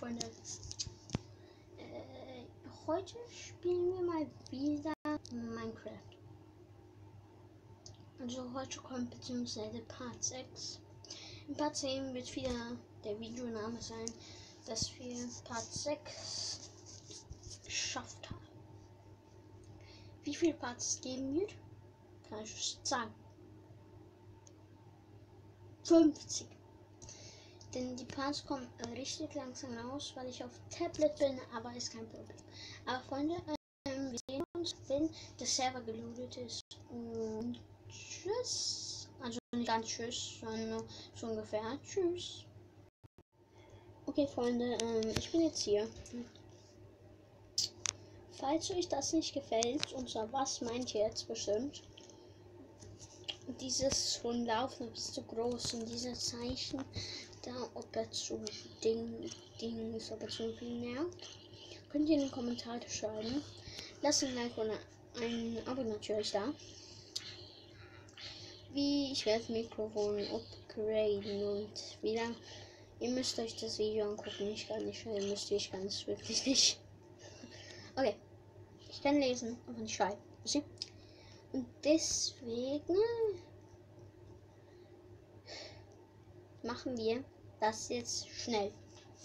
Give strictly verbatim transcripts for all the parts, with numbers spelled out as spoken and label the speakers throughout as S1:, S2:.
S1: Freunde. Äh, heute spielen wir mal wieder Minecraft. Also heute kommt beziehungsweise Part sechs. In Part zehn wird wieder der Videoname sein, dass wir Part sechs geschafft haben. Wie viele Parts es geben wird, kann ich euch sagen. fünfzig. Denn die Parts kommen richtig langsam raus, weil ich auf Tablet bin, aber ist kein Problem. Aber Freunde, ähm, wir sehen uns, wenn der Server geloadet ist. Und tschüss. Also nicht ganz tschüss, sondern nur so ungefähr tschüss. Okay Freunde, ähm, ich bin jetzt hier. Falls euch das nicht gefällt, und zwar was meint ihr jetzt bestimmt? Dieses schon Laufen ist zu groß und dieser Zeichen da, ob er zu Ding, Ding ist, ob er zu viel nervt, könnt ihr in die Kommentare schreiben. Lasst ein Like oder ein Abo natürlich da. Wie ich werde das Mikrofon upgraden und wieder. Ihr müsst euch das Video angucken, ich kann nicht, ihr müsst ich kann es wirklich nicht. Okay, ich kann lesen und nicht schreiben. Und deswegen machen wir das jetzt schnell.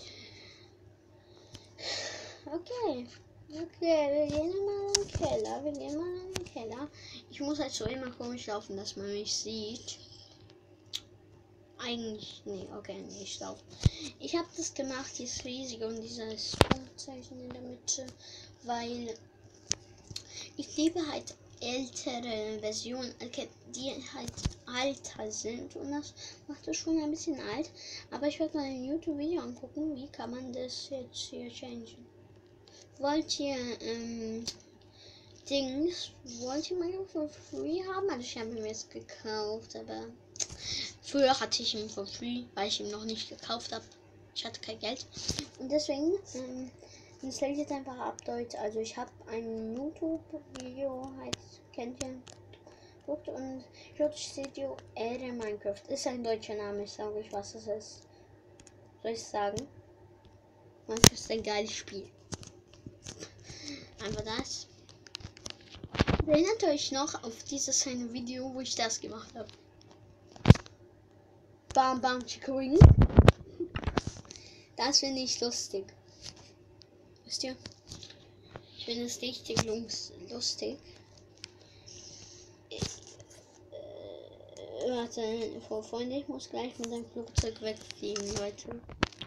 S1: Okay, okay, wir gehen mal in den Keller, wir gehen mal in den Keller. Ich muss halt so immer komisch laufen, dass man mich sieht. Eigentlich, nee, okay, nee, ich laufe. Ich habe das gemacht, dieses riesige und dieses Punktzeichen in der Mitte, weil ich liebe halt ältere Versionen, die halt alter sind und das macht es schon ein bisschen alt. Aber ich werde mal ein YouTube-Video angucken, wie kann man das jetzt hier changen. Wollt ihr ähm, Dings, wollt ihr Minecraft for free haben? Also ich habe mir jetzt gekauft, aber früher hatte ich ihn for free, weil ich ihn noch nicht gekauft habe. Ich hatte kein Geld und deswegen ähm, installiert jetzt einfach Update. Also ich habe ein YouTube-Video, heißt, kennt ihr? Guckt und Road Studio Area Minecraft. Ist ein deutscher Name, ich sage euch, was es ist. Soll ich sagen? Minecraft ist ein geiles Spiel. Einfach das. Erinnert euch noch auf dieses eine Video, wo ich das gemacht habe? Bam Bam Chickering. Das finde ich lustig. Wisst ihr? Ich finde es richtig lustig. Äh, warte, Frau Freunde, ich muss gleich mit dem Flugzeug wegfliegen, Leute.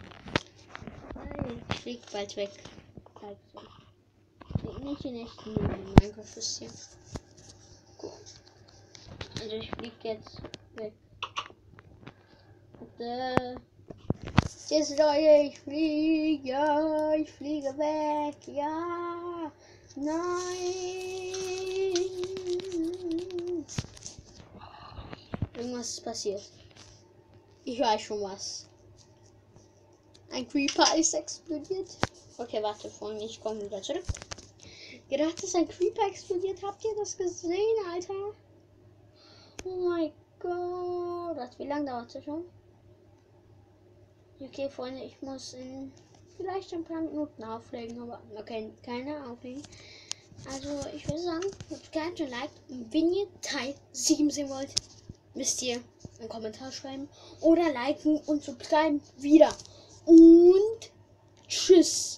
S1: Ich fliege bald weg. Bald weg. Nicht in echten Minecraft ist hier. Gut. Also ich fliege jetzt weg. Und, jetzt Leute, ich fliege, ja, ich fliege weg, ja, nein. Irgendwas ist passiert. Ich weiß schon was. Ein Creeper ist explodiert. Okay, warte, Freunde, ich komme wieder zurück. Gerade ist ein Creeper explodiert. Habt ihr das gesehen, Alter? Oh mein Gott. Wie lange dauert es schon? Okay, Freunde, ich muss in vielleicht ein paar Minuten auflegen, aber okay, keine auflegen. Also, ich würde sagen, subscribe und like. Wenn ihr Teil sieben sehen wollt, müsst ihr einen Kommentar schreiben oder liken und subscriben wieder. Und tschüss.